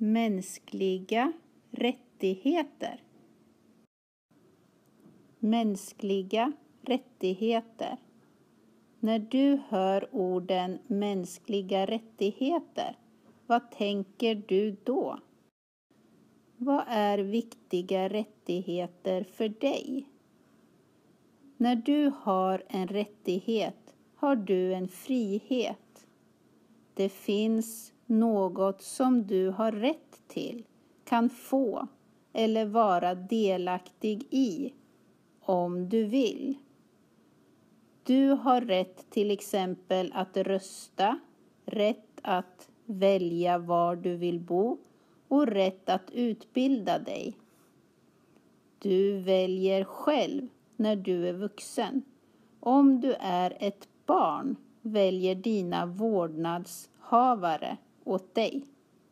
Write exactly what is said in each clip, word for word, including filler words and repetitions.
Mänskliga rättigheter. Mänskliga rättigheter. När du hör orden mänskliga rättigheter, vad tänker du då? Vad är viktiga rättigheter för dig? När du har en rättighet har du en frihet. Det finns något som du har rätt till, kan få eller vara delaktig i om du vill. Du har rätt till exempel att rösta, rätt att välja var du vill bo och rätt att utbilda dig. Du väljer själv när du är vuxen. Om du är ett barn väljer dina vårdnadshavare åt dig.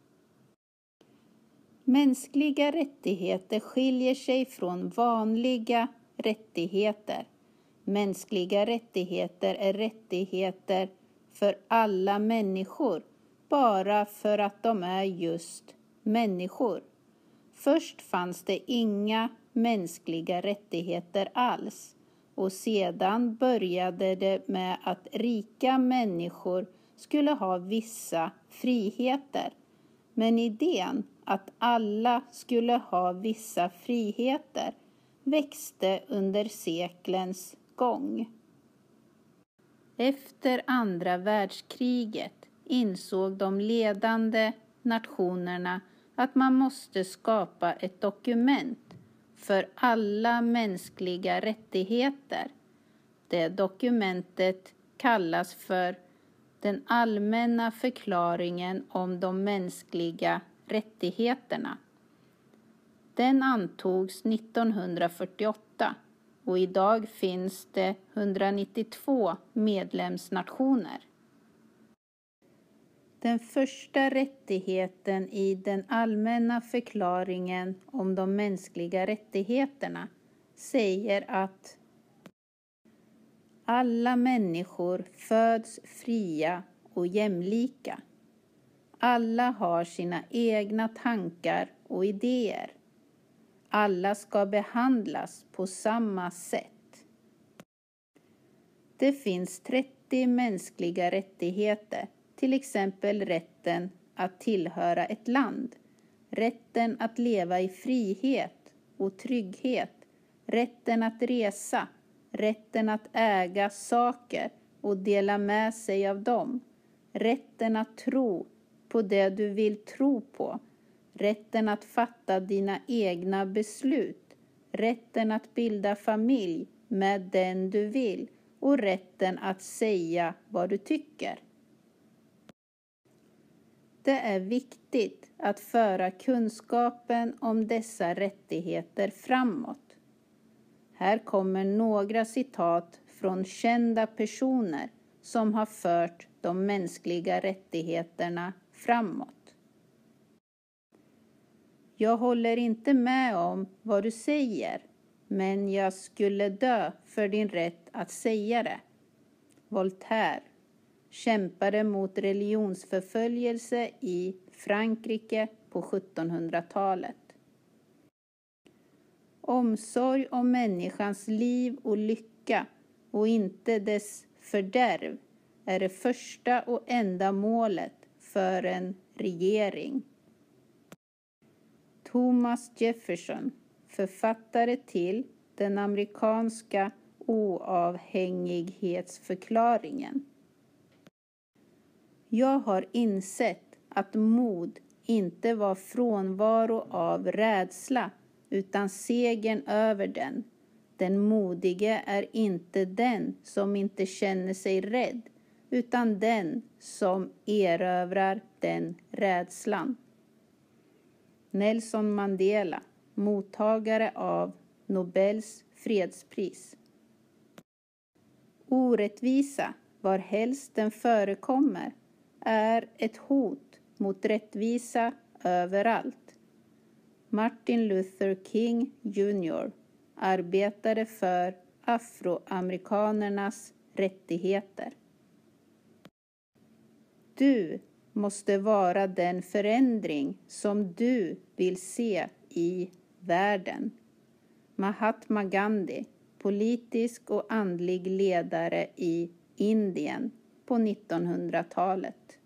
Mänskliga rättigheter skiljer sig från vanliga rättigheter. Mänskliga rättigheter är rättigheter för alla människor bara för att de är just människor. Först fanns det inga mänskliga rättigheter alls och sedan började det med att rika människor skulle ha vissa friheter. Men idén att alla skulle ha vissa friheter växte under seklens gång. Efter andra världskriget insåg de ledande nationerna att man måste skapa ett dokument för alla mänskliga rättigheter. Det dokumentet kallas för den allmänna förklaringen om de mänskliga rättigheterna. Den antogs nittonhundrafyrtioåtta och idag finns det etthundranittiotvå medlemsnationer. Den första rättigheten i den allmänna förklaringen om de mänskliga rättigheterna säger att alla människor föds fria och jämlika. Alla har sina egna tankar och idéer. Alla ska behandlas på samma sätt. Det finns trettio mänskliga rättigheter, till exempel rätten att tillhöra ett land, rätten att leva i frihet och trygghet, rätten att resa, rätten att äga saker och dela med sig av dem, rätten att tro på det du vill tro på, rätten att fatta dina egna beslut, rätten att bilda familj med den du vill och rätten att säga vad du tycker. Det är viktigt att föra kunskapen om dessa rättigheter framåt. Här kommer några citat från kända personer som har fört de mänskliga rättigheterna framåt. Jag håller inte med om vad du säger, men jag skulle dö för din rätt att säga det. Voltaire kämpade mot religionsförföljelse i Frankrike på sjuttonhundratalet. Omsorg om människans liv och lycka och inte dess fördärv är det första och enda målet för en regering. Thomas Jefferson, författare till den amerikanska oavhängighetsförklaringen. Jag har insett att mod inte var frånvaro av rädsla utan segern över den. Den modige är inte den som inte känner sig rädd utan den som erövrar den rädslan. Nelson Mandela, mottagare av Nobels fredspris. Orättvisa, var helst den förekommer, är ett hot mot rättvisa överallt. Martin Luther King junior arbetade för afroamerikanernas rättigheter. Du måste vara den förändring som du vill se i världen. Mahatma Gandhi, politisk och andlig ledare i Indien på nittonhundratalet.